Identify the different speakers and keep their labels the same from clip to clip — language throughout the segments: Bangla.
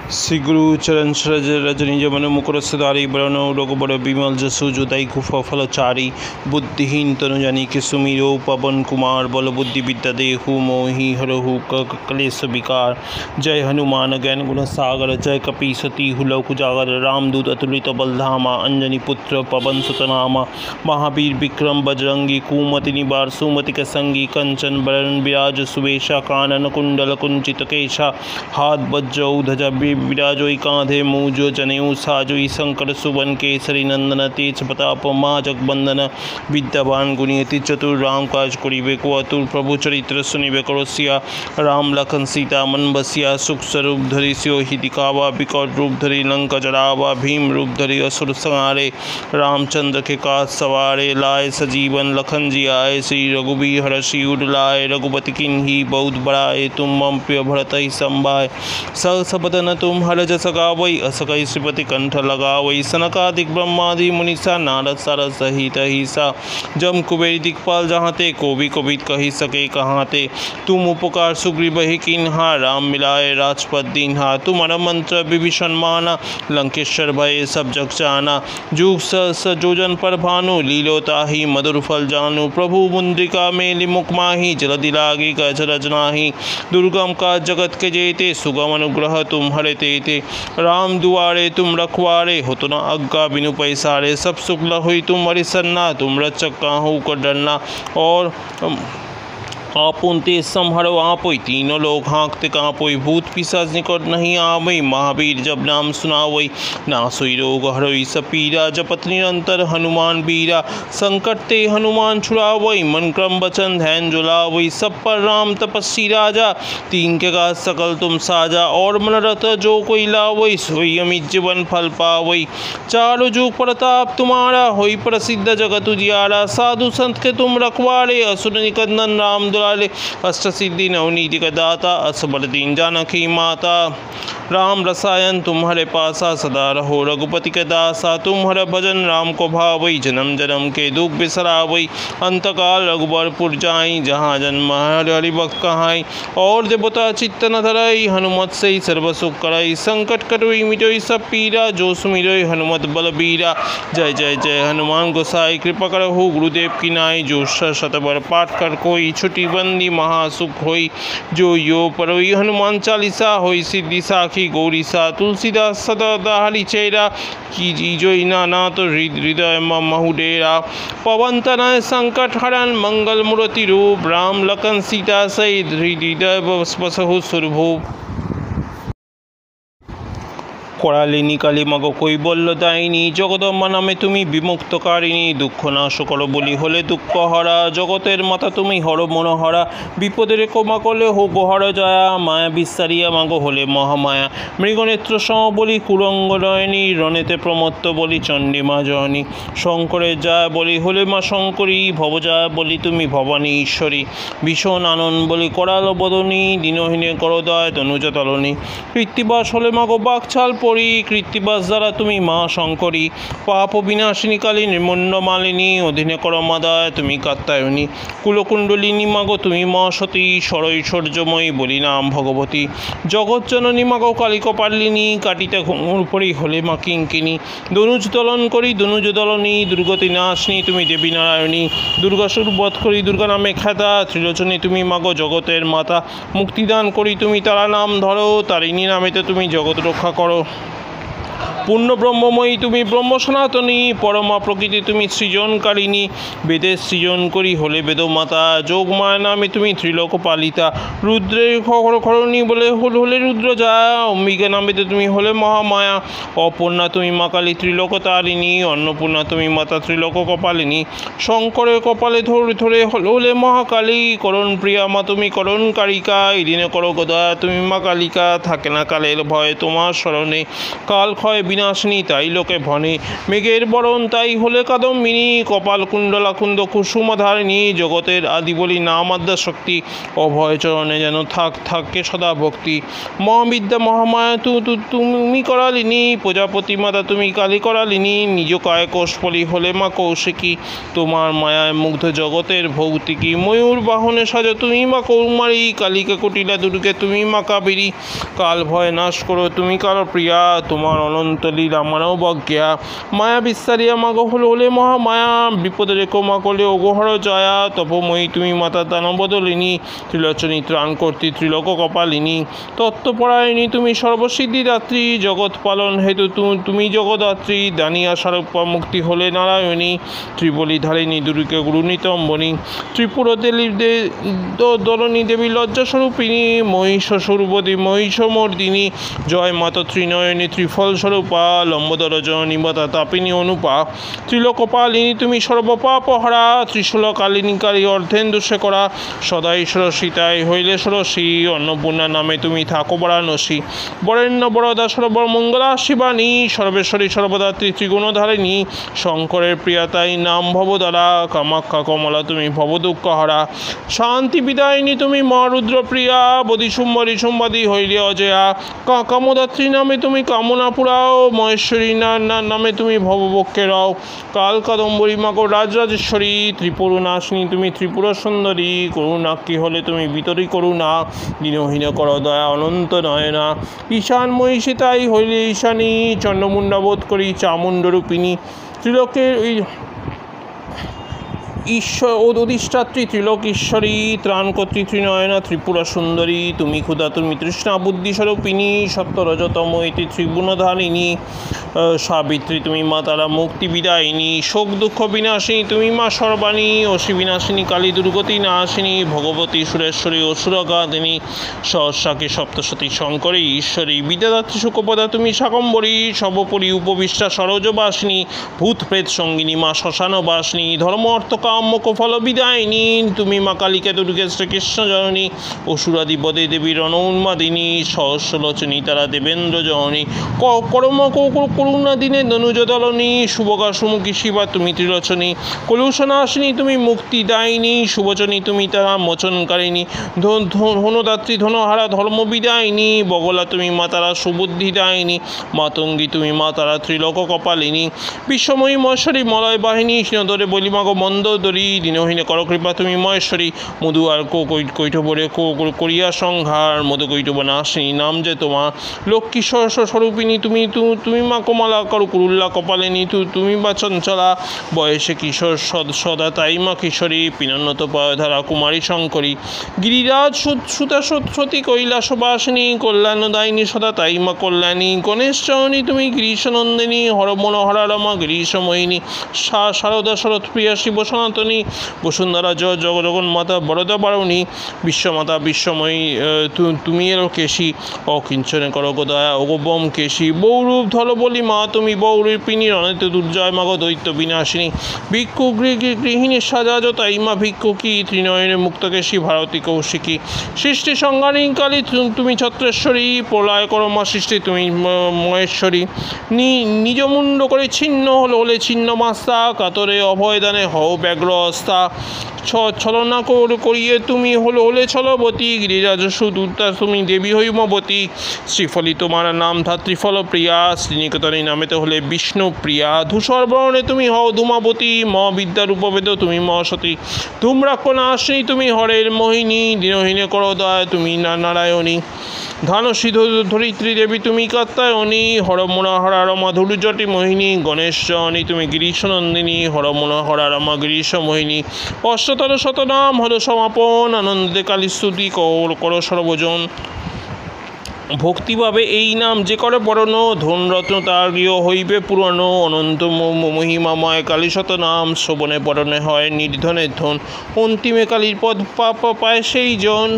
Speaker 1: श्री गुरु चरण सरोज रज निज मन मुकुर सुधारी बरनो रघुबर विमल जसु जुदाई कुफ फलचारी बुद्धिहीन तनु जानिके सुमिरो पवन कुमार बल बुद्धि विद्या देहु मोहि हरहु कलेश विकार। जय हनुमान ज्ञान गुण सागर जय कपी सती हुलक उजागर रामदूत अतुलित बलधामा अंजनी पुत्र पवन सुतनामा महावीर विक्रम बजरंगी कुमति निवार सुमति के संगी कंचन बरन विराज सुवेशा कानन कुंडल कुंचित केशा हाथ वज्र ध्वजा विराजोई कांधे मूजो जनेऊ साजोई शंकर सुवन केसरी नंदन तेज प्रताप माँ जगबंदन विद्यावान गुणियति चतुर राम काज करिबे को अतुल प्रभु चरित्र सुनिबे करोसिया राम लखन सीता मन बसिया सुख स्वरूप धरि स्यो ही दिखावा विकट रूप धरि लंका जरावा भीम रूप धरि असुर संहारे रामचंद्र के काज सवारे लाए सजीवन लखन जी आए श्री रघुबीर हरषि उर लाए रघुपति किन्ही बहुत बड़ाए तुम मम प्रिय भरत ही संभाय सहस बदन तुम हर जस गावै असकै श्रीपति कंठ लगावै सनकादिक ब्रह्मादि मुनीसा नारद सारद सहित हिसा जम कुबेर दिक्पाल जहाँ ते कोबी कोबिद कही सके कहाँ ते तुम उपकार सुग्रीव ही किन्हा राम मिलाए राजपद दीन्हा तुम्हारा मंत्र विभीषण माना लंकेश्वर भय सब जग जाना जुग सहस जोजन पर भानु लीलोता ही मधुर फल जानू प्रभु मुद्रिका मेलि मुख माही जलधि लागी कछ रचनाही दुर्गम का जगत के जेते सुगम अनुग्रह तुम हरे ते राम दुआरे तुम रखवारे हो तो न अग्गा बिनु पैसारे सब सुख लहुई तुम हरिसन्ना तुम रक्षक काहू को डरना और आपुन ते संहरो आपै तीनों लोग हाँकते काँपै भूत पिशाच निकट नहीं आवै महावीर जब नाम सुनावै नासोई रोग हरोई सब पीरा जपत निरंतर हनुमान बीरा संकट ते हनुमान छुड़ावै मन क्रम वचन ध्यान जुलावै सब पर राम तपस्वी राजा तीन के का सकल तुम साजा और मनरत जो कोई लावै सोई अमित जीवन फल पावै चारों जुग प्रताप तुम्हारा होई प्रसिद्ध जगत उजियारा साधु संत के तुम रखवारे असुर निकंदन राम अष्ट सिद्धि नवनीति का दाता असबर दीन जानकी माता राम रसायन तुम्हारे पासा सदा रहो रघुपति के दासा तुम्हारा भजन राम को भावई जन्म जन्म के दुख बिसरावई अंतकाल रघुबरपुर जाई जहाँ जन्म हरि भक्त कहाई और देवता चित्त न धरई हनुमत से ही सर्व सुख करई संकट कटोई मिटोई सब पीरा जो सुमिरोई हनुमत बल बीरा। जय जय जय हनुमान गोसाई कृपा करहु गुरुदेव की नाई जो शतबर पाठ कर कोई छुट्टी बंदी महासुख होई जो यो परोई हनुमान चालीसा होई सिद्धि साखी गौरीसा तुलसीदास सदा दाहरी चेरा की जोई नाना तो हृदय महु डेरा पवन तनय संकट हरण मंगल मूर्ति रूप राम लखन सीता सहित हृदय बसहु सुरभूप। করালে নিকালে মাগো কৈবল্য দায়িনী জগদম্বা নামে তুমি বিমুক্তকারিণী দুঃখ নাশ করো বলি হলে দুঃখ হরা জগতের মাতা তুমি হর মনোহরা বিপদের ক্ষমা করলে হো গোহর জয়া মায়া বিস্তারিয়া মাগো হলে মহামায়া মৃগনেত্র সম বলি কুরঙ্গ নয়নী রণেতে প্রমত্ত বলি চণ্ডী মা জয়নী শঙ্করের জয়া বলি হলে মা শঙ্করী ভবজয়া বলি তুমি ভবানী ঈশ্বরী ভীষণ আনন্দ বলি করাল বদনী দীনহীনে করদয় তনুজ তলনী কৃত্তিবাস হলে মাগো বাকছাল কৃত্তিবাস দ্বারা তুমি মা শঙ্করী পাপ বিনাশিনী কালী নির্মন্ন মালিনী অধীনে কর মাদায় তুমি কাত্যায়নী কুলকুণ্ডলিনী মাগো তুমি মা সতী সরৈশ্বর্যময়ী বলি নাম ভগবতী জগজ্জননী মাগো কালিকপালিনী কাটিতে ঘুঙুর পরি হলে মা কিঙ্কিনী দনুজ দলন করি দনুজ দলনী দুর্গতি নাশিনী তুমি দেবী নারায়ণী দুর্গাসুর বধ করি দুর্গা নামে খ্যাতা ত্রিলোচনী তুমি মাগো জগতের মাতা মুক্তিদান করি তুমি তারা নাম ধরো তারিণী নামেতে তুমি জগৎ রক্ষা করো পূর্ণ ব্রহ্মময়ী তুমি ব্রহ্ম সনাতনী পরমা প্রকৃতি তুমি সৃজনকারিণী বেদের সৃজন করি হলে বেদমাতা যোগমায়া নামে তুমি ত্রিলোক পালিতা রুদ্রের খরণী বলে হলে রুদ্র যায় অম্বিকা নামেতে তুমি হলে মহামায়া অপর্ণা তুমি মা কালী ত্রিলোক তারিণী অন্নপূর্ণা তুমি মাতা ত্রিলোক কপালিনী শঙ্করের কপালে ধরে ধরে হলে মহাকালী করণ প্রিয়া মা তুমি করণ কারিকা এদিনে করো গোদয়া তুমি মা কালিকা থাকে না কালের ভয় তোমার স্মরণে কাল ক্ষয় বিনাশিনী তাই লোকে ভনে, মেঘের বরণ তাই হলে কাদম্বিনী, কপাল কুণ্ডলাকুণ্ড কুসুমধারিণী, জগতের আদি বলি নাম আদ্যা শক্তি, অভয় চরণে যেন থাকে সদা ভক্তি। মহাবিদ্যা মহামায়া তুমি করালিনী, প্রজাপতি মাতা তুমি কালী করালিনী, নিজ কায় কোষফলি হলে মা কৌশিকী, তোমার মায়ায় মুগ্ধ জগতের ভৌতিকী। ময়ূর বাহনে সাজো তুমি মা কৌমারী, কালিকা কুটিলা দুর্গে তুমি মা কাবেরী, কাল ভয় নাশ করো তুমি কাল প্রিয়া, তোমার অনন্ত লীলা মানব অজ্ঞা। মায়া বিস্তারিয়া মাগো হলে মহামায়া, বিপদে রেখো মা কোলে ওগোহর জয়া, তপময়ী তুমি মাতা দানবদলিনী, ত্রিলোচনী ত্রাণ কর্তী ত্রিলোক কপালিনী, তত্ত্বপরায়ণী তুমি সর্বসিদ্ধিদাত্রী, জগৎ পালন হেতু তুমি জগদাত্রী, দানিয়া স্বরূপা মুক্তি হলে নারায়ণী, ত্রিবলী ধারিণী দুর্গে গুরু নিতম্বনী, ত্রিপুর দলনী দেবী লজ্জাস্বরূপিণী, মহিষস্বরূপদী মহিষমর্দিনী, জয় মাতা ত্রিনয়নী ত্রিফল স্বরূপা, লম্বোদর জননী মাতা তাপিনী অনুপা, ত্রিলোকপালিনী তুমি সর্বপাপহরা, ত্রিশূলকালিনী কালী অর্ধেন্দু শেখরা, সদাই ষোড়শীতাই হইলে ষোড়শী, অন্নপূর্ণা নামে তুমি থাকো বারাণসী, বরেণ্য বরদা সর্বমঙ্গলা শিবানী, সর্বেশ্বরী সর্বদাত্রী ত্রিগুণধারিণী, শঙ্করের প্রিয়াতাই নাম ভবদারা, কামাখ্যা কমলা তুমি ভবদুঃখহরা, শান্তি বিদায়িনী তুমি মা রুদ্রপ্রিয়া, বদিশুম্বরী সম্বাদী হইলে অজয়া, কামদাত্রী নামে তুমি কামনা পুরাও, মহেশ্বরী নামে তুমি ভববক্ষে রাও, কাল কাদম্বরী মাগো রাজরাজেশ্বরী, ত্রিপুরনাশিনী তুমি ত্রিপুর সুন্দরী, করুণাক্ষী হলে তুমি বিতরী করুণা, দীনহীন কর দয়া অনন্ত নয়না, ঈশান মহিষী তাই হইলে ঈশানী, চন্দ্রমুণ্ডা বোধ করি চামুণ্ডরূপিণী, ত্রিলোকের ঈশ্বর অধিষ্ঠাত্রী ত্রিলোক ঈশ্বরী, ত্রাণকর্ত্রী ত্রিনয়না ত্রিপুরা সুন্দরী, তুমি ক্ষুধা তুমি তৃষ্ণা বুদ্ধিস্বরূপিণী, সত্যরজতম ইতি ত্রিগুণধারিণী, সাবিত্রী তুমি মা তারা মুক্তি বিদায়িনী, শোক দুঃখ বিনাশিনী তুমি মা সর্বাণী, অসি বিনাশিনী কালী দুর্গতি নাশিনী, ভগবতী সুরেশ্বরী অসুরঘাতিনী, সহস্রাকে সপ্তশতী শঙ্করী ঈশ্বরী, বিদ্যাদাত্রী সুখপদা তুমি শাকম্বরী, সর্বোপরি উপবিষ্টা সরোজবাসিনী, ভূত প্রেত সঙ্গিনী মা শ্মশানবাসিনী, ধর্ম অর্থ কাম্যকফল বিদায়িনী, তুমি মা কালিকা দুর্গে শ্রীকৃষ্ণ জননী, অসুরাদি বদে দেবী রণোন্মাদিনী, সহস্রলোচনী তারা দেবেন্দ্র জননী, করম করুণা দিনে দনুজ দলনী, শুভকা সুমুখী শিবা তুমি ত্রিলোচনী, কলুষনাশিনী তুমি মুক্তিদায়িনী, শুভচনী তুমি তারা মোচনকারিণী, ধনদাত্রী ধনহারা ধর্ম বিদায়িনী, বগলা তুমি মা তারা সুবুদ্ধিদায়িনী, মাতঙ্গী তুমি মা তারা ত্রিলোক কপালিনী, বিশ্বময়ী মহেশ্বরী মলয় বাহিনী, সিংহদরে বলিমাগ মন্দোদরী, দীনহীনে করকৃপা তুমি মহেশ্বরী, মধু আর কৈঠবরে করিয়া সংহার, মধু কৈঠব নাশিনী নাম যে তোমার, লক্ষ্মী স্বরূপিণী তুমি মা কমলা করুল্লা কপালিনী, তুমি বা চঞ্চলা, বয়সে কিশোর সদা তাই মা কিশোরী, পিনান্নত পয়ধারা কুমারী শঙ্করী, গিরিরাজ সুতা সতী কৈলাসবাসিনী, কল্যাণদায়িনী সদা তাই মা কল্যাণী, গণেশ চরণী তুমি গিরিশনন্দিনী, হরমনোহরা রমা গিরিশমোহিনী, শারদা শরৎ প্রিয়া শিব সনাতনী, বসুন্ধরা জগন্মাতা বরদা বারণী, বিশ্বমাতা বিশ্বময়ী তুমি এলো কেশী, অকিঞ্চনে করগ দয়া অগোবম কেশী, বৌরূপ ধল বলি মা তুমি বৌরূপিণী, রণিত দুর্জয় মাগ দৈত্য বিনাশিনী, ভিক্ষু গৃহিণী সাজা তাই মা ভিক্ষুকী, ত্রিনয়নে মুক্তকেশী ভারতী কৌশিকী, সৃষ্টি সংহারিণী কালী তুমি ছত্রেশ্বরী, প্রলয় করো মা সৃষ্টি তুমি মহেশ্বরী, নিজ মুণ্ড করে ছিন্ন হলে ছিন্ন মাস্তা, কাতরে অভয়দানে হও ব্যগ্র অস্তা, ছলনা করিয়ে তুমি হলে ছলবতী, গিরিরাজ সুদূতা তুমি দেবী হৈমবতী, শ্রীফলী তোমার নাম ধাত্রীফল প্রিয়া, শ্রীনিকেতনী নামেতে হলে বিষ্ণু প্রিয়া, ধূসর বর্ণে তুমি হও ধূমাবতী, ম বিদ্যার উপবেদ তুমি ম সতী, ধূম্রাক্ষনাশিনী তুমি হরের মোহিনী, দীনহীনে করো দয়া তুমি নারায়ণী, ধানসী ধরিত্রী দেবী তুমি কাত্যায়নী, হরমনোহরা রমা ধুর্যটি মোহিনী, গণেশ জননী তুমি গিরিশনন্দিনী, হরমনোহরা রমা গিরিশ মোহিনী, অষ্টতর শতনাম হল সমাপন, আনন্দে কালী স্তুতি করো সর্বজন, ভক্তিভাবে এই নাম যে করে বরণ, ধনরত্ন তার গৃহ হইবে পুরনো, অনন্ত মহিমাময় কালী শতনাম, শ্রবণে পরণে হয় নির্ধনের ধন, অন্তিমে কালীর পদ পায় সেই জন।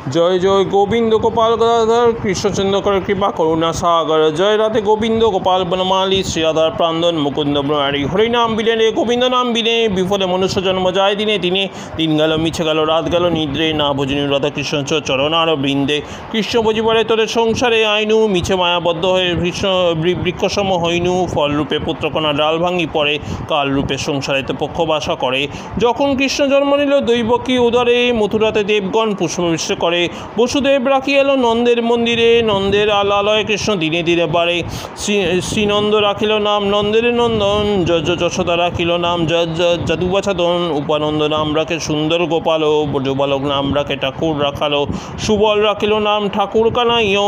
Speaker 1: জয় জয় গোবিন্দ গোপাল গদাধর কৃষ্ণচন্দ্র কৃপা করুণা সাগর, জয় রাধে গোবিন্দ গোপাল বনমালী শ্রীরাধার প্রান্দন মুকুন্দ মুরারি, হরিনাম বিলেনে গোবিন্দ নাম বিনে বিফলে মনুষ্য জন্ম যায় দিনে দিনে, দিন গেল মিছে গেল রাত গেল নিদ্রে, না ভজনী রাধা কৃষ্ণ চরণার বৃন্দে, কৃষ্ণ বুঝিবারে তোরে সংসারে আইনু, মিছে মায়াবদ্ধ হয়ে বৃক্ষসম হইনু, ফলরূপে পুত্রকণা ডাল ভাঙি পড়ে, কালরূপে সংসারেতে পক্ষবাসা করে, যখন কৃষ্ণ জন্ম নিল দৈবকী উদরে, মথুরাতে দেবগণ পুষ্পবৃষ্টি করে, বসুদেব রাখি এলো নন্দের মন্দিরে, নন্দের আলয়ে কৃষ্ণ দিনে দিনে বাড়ে, শ্রীনন্দ রাখিল নাম নন্দের নন্দন, যশোদা রাখিল নাম যাদুবাছাদন, উপানন্দ নাম রাখে সুন্দর গোপাল, ব্রজবালক নাম রাখে ঠাকুর রাখালো, সুবল রাখিল নাম ঠাকুর কানাইও,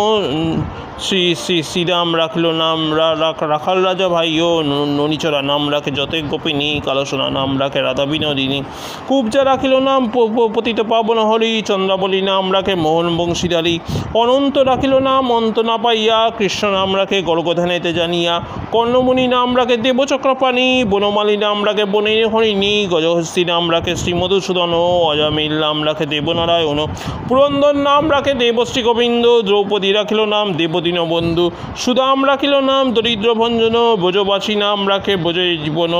Speaker 1: শ্রীরাম রাখিল নাম রাখাল রাজা ভাইও, ননীচরা নাম রাখে যতেক গোপিনী, কালসোনা নাম রাখে রাধা বিনোদিনী, কুবজা রাখিল নাম পতিত পাবন হরি, চন্দ্রাবলী নাম রাখে মোহন বংশীধারী, অনন্ত রাখিল নাম অন্ত না পাইয়া, কৃষ্ণ নাম রাখে গর্গধানেতে জানিয়া, কর্ণমুনি নাম রাখে দেবচক্রপাণী, বনমালী নাম রাখে বনের হরিণী, গজহস্তি নাম রাখে শ্রীমধুসূদন, অজামিল নাম রাখে দেবনারায়ণ, পুরন্দর নাম রাখে দেবশ্রী গোবিন্দ, দ্রৌপদী রাখিল নাম দেবদীন বন্ধু, সুদাম রাখিল নাম দরিদ্র ভঞ্জন, ব্রজবাসী নাম রাখে ব্রজের জীবন,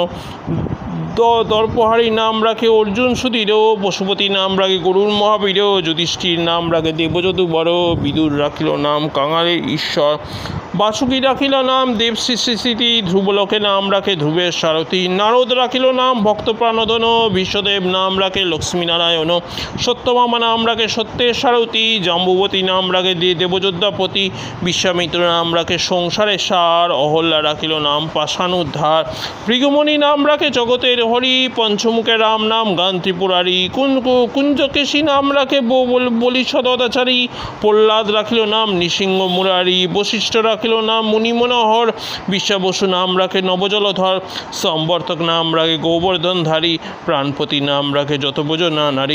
Speaker 1: দর্পহারী নাম রাখে অর্জুন সুধীর, পশুপতি নাম রাখে গরুর মহাবীর, যুধিষ্ঠির নাম রাখে দেবযদু বড়, বিদুর রাখিল নাম কাঙালের ঈশ্বর, বাসুকী রাখিল নাম দেব স্মৃতি, ধ্রুবলোকে নাম রাখে ধ্রুবের সারথী, নারদ রাখিল নাম ভক্ত প্রাণধন, বিশ্বদেব নাম রাখে লক্ষ্মীনারায়ণ, সত্যভামা নাম রাখে সত্যের সারথী, জাম্বুবতী নাম রাখে দেবযোদ্ধাপতি, বিশ্বামিত্র নাম রাখে সংসারের সার, অহল্যা রাখিল নাম পাষাণ উদ্ধার, ভৃগুমণি নাম রাখে জগতের হরি, পঞ্চমুখে রাম নাম গান ত্রিপুরারি, কুঞ্জকেশী নাম রাখে বলি সদাচারী, প্রহ্লাদ রাখিল নাম নৃসিংহ মুরারি, বশিষ্ঠ রাখিল নাম মুনি মনোহর, বিশ্বাবসু নাম রাখে নবজলধর, সম্বর্তক নাম রাখে গোবর্ধনধারী, প্রাণপতি নাম রাখে যতভুজ নারী,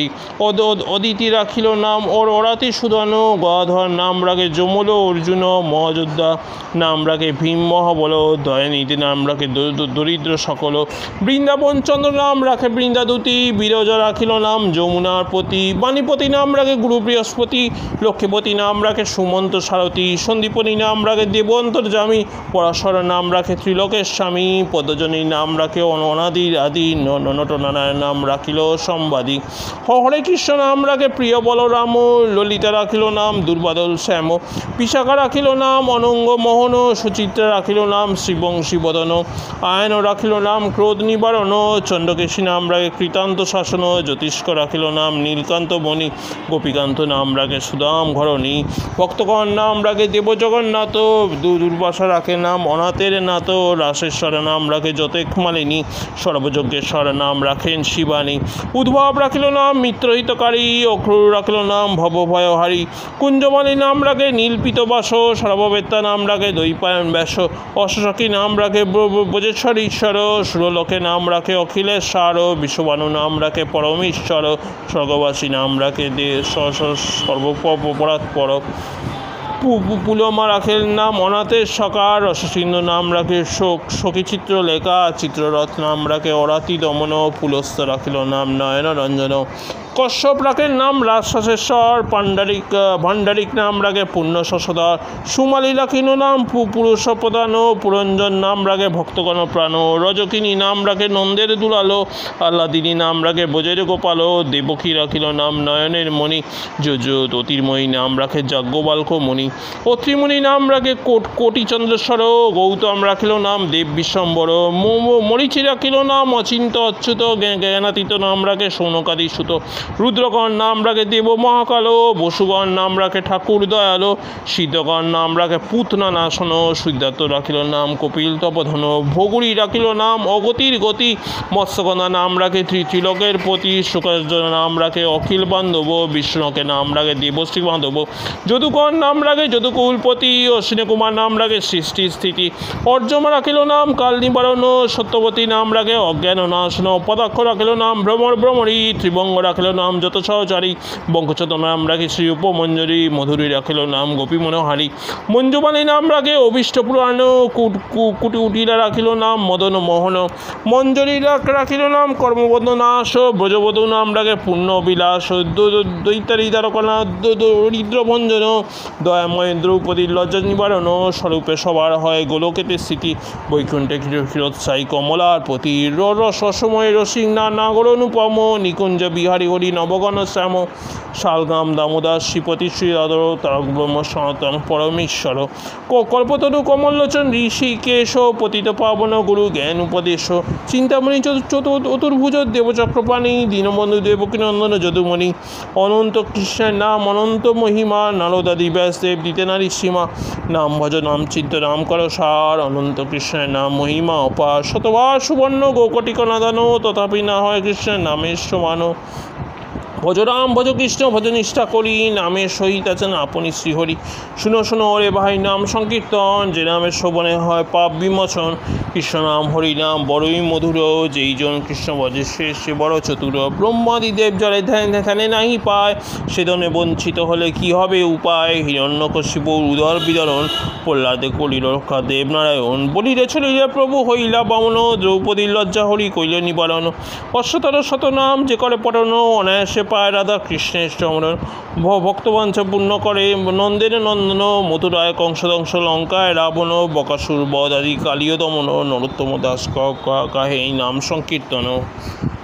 Speaker 1: অদিতি রাখিল নাম অরাতি সুদন, গদাধর নাম রাখে যমল অর্জুন, মহাযোদ্ধা নাম রাখে ভীম মহাবল, দয়ানিধি নাম রাখে দরিদ্র সকল, বৃন্দাবন চন্দ্র নাম রাখে বৃন্দাদূতি, বিরজা রাখিল নাম যমুনার পতি, বাণীপতি নাম রাখে গুরু বৃহস্পতি, লক্ষ্মীপতি নাম রাখে সুমন্ত সারথী, সন্দীপনী নাম রাখে দেবন্তর্যামী, পরাশর নাম রাখে ত্রিলোকের স্বামী, পদজনী নাম রাখে অনাদির আদি, নটনারায়ণ নাম রাখিল সম্বাদী, হরে কৃষ্ণ নাম রাখে প্রিয় বলরাম, ললিতা রাখিল নাম দুর্বাদল শ্যাম, বিশাখা রাখিল নাম অনঙ্গ মোহন, সুচিত্রা রাখিল নাম শ্রীবংশী বদন, আয়ন রাখিল নাম ক্রোধ নিবারণ, চন্দ্রকেশী নাম রাখে কৃতান্ত শাসন, জ্যোতিষ্ক রাখিল নাম নীলকান্ত মণি, গোপীকান্ত নাম রাখে সুদাম ঘরণী, ভক্তগণ নাম রাখে দেবজগন্নাথ, দুর্বাসা রাখে নাম অনাথের নাথ, রাসেশ্বর নাম রাখে যতেক মালিনী, সর্বযজ্ঞেশ্বর নাম রাখেন শিবানী, উদ্ভব রাখিল নাম মিত্রহিতকারী, অক্রূর রাখিল নাম ভবভয়হারী, কুঞ্জমালী নাম রাখে নীলপিত বাস, সর্ববেত্তা নাম রাখে দৈপায়ন ব্যাস, অশ্বসখী নাম রাখে ব্রজেশ্বর ঈশ্বর, সুরলোকে নাম রাখে অখিলেশ্বর, বিশ্ববানু নাম রাখে পরমেশ্বর, স্বর্গবাসী নাম রাখে সর্বপরাৎপর, পুলমা রাখেন নাম অনাথের সকার, রসসিন্ধু নাম রাখে সখীচিত্র লেখা, চিত্ররথ নাম রাখে অরাতি দমন, পুলস্ত রাখিল নাম নয়ন রঞ্জন, কশ্যপ রাখেন নাম রাজশেষর, ভাণ্ডারিক নাম রাখে পুণ্য শশধর, সুমালী রাখিল নাম পুরুষ প্রদান, পুরঞ্জন নাম রাখে ভক্তগণ প্রাণ, রজকিনী নাম রাখে নন্দের দুলালো, আহ্লাদিনী নাম রাখে ব্রজের গোপাল, দেবকী রাখিল নাম নয়নের মণি, জ্যোতির্ময়ী নাম রাখে যাজ্ঞবাল্ক মণি, অত্রিমণি নাম রাখে কোটি চন্দ্রেশ্বর, গৌতম রাখিল নাম দেব বিশ্বম্বর, মরিচি রাখিল নাম অচিন্ত অচ্যুত, জ্ঞানাতীত নাম রাখে সৌনকাদি সুত, রুদ্রগণ নাম রাখে দেব মহাকাল, বসুগণ নাম রাখে ঠাকুর দয়াল, সিদ্ধগণ নাম রাখে পুতনা নাশন, সিদ্ধার্থ রাখিল নাম কপিল তপধন, ভগুড়ি রাখিল নাম অগতির গতি, মৎস্যগণা নাম রাখে ত্রিলোকের পতি, শুকর্য নাম রাখে অখিল বান্ধব, বিষ্ণুকে নাম রাখে দেবশ্রী বান্ধব, যদুগণ নাম রাখে যদুকুলপতি, অশ্বিনী কুমার নাম রাখে সৃষ্টি স্থিতি, অর্জমা রাখিল নাম কাল নিবারণ, সত্যবতী নাম রাখে অজ্ঞান নাশন, পদাক্ষ রাখিল নাম ভ্রমরি, ত্রিভঙ্গ রাখিল নাম যত সহচারী, বঙ্কচতন নাম রাখে শ্রী উপমঞ্জরী, মধুরী রাখিল নাম গোপী মনোহারী, মঞ্জুমালী নাম রাখে অভীষ্ট পুরাণ, কুটিউটিরা রাখিল নাম মদন মোহন, মঞ্জরী রাখিল নাম কর্মবন্ধ নাশ, ব্রজবধূ নাম রাখে পূর্ণ বিলাস, দৈত্যারী দ্বারকনা দরিদ্রভঞ্জন, দয়াময় দ্রৌপদীর লজ্জা নিবারণ, স্বরূপে সবার হয় গোলকেতে স্মৃতি, বৈকুণ্ঠে ক্ষীরোৎসাহী কমলার প্রতি, রসময় রসিক নাগর অনুপম, নিকুঞ্জ বিহারী হরি নবগণ শ্যাম, শালগ্রাম দামোদার শ্রীপতি শ্রীরাধর, তারক ব্রহ্ম সনাতন পরমেশ্বর, কল্পতরু কমললোচন ঋষিকেশ, পতিত পাবন গুরু জ্ঞান উপদেশ, চিন্তামণি চতুর্ভুজ দেবচক্রপাণি, দীনবন্ধু দেবকীনন্দন যদুমণি, অনন্ত কৃষ্ণের নাম অনন্ত মহিমা, নারদাদি ব্যাসদেব দিতে নারী সীমা, নাম ভজ নাম চিত্ত নাম কর সার, অনন্ত কৃষ্ণের নাম মহিমা অপার, শতবার সুবর্ণ গোকটিক নাদানো, তথাপি না হয় কৃষ্ণের নামের সমান, ভজ রাম ভজ কৃষ্ণ ভজ নিষ্ঠা করি, নামের সহিত আছেন আপনি শ্রীহরি, শুনো শুনো রে ভাই নাম সংকীর্তন, যে নামের শোভনে হয় পাপ বিমোচন, কৃষ্ণ নাম হরি নাম বড়ই মধুর, যেই জন কৃষ্ণ ভজে সে বড় চতুর, ব্রহ্মাদিদেব জলে ধ্যানে নাহি পায়, সেদনে বঞ্চিত হলে কি হবে উপায়, হিরণ্যকশিপুর উদর বিদরণ, প্রহ্লাদে কলিল রক্ষা দেবনারায়ণ, বলিরে চলিলে প্রভু হইলা বামন, দ্রৌপদীর লজ্জা হরি কইল নিবারণ, অশ্বতর শত নাম যে করে পঠন, অনায়াসে পায় রাধা কৃষ্ণের চমরণ, ভক্তবাঞ্ছা পূর্ণ করে নন্দের নন্দন, মথুরায় কংসদংশ লঙ্কায় রাবণ, বকাসুর বধ আদি কালীয় দমন, নরোত্তম দাস কাহে নাম সংকীর্তন।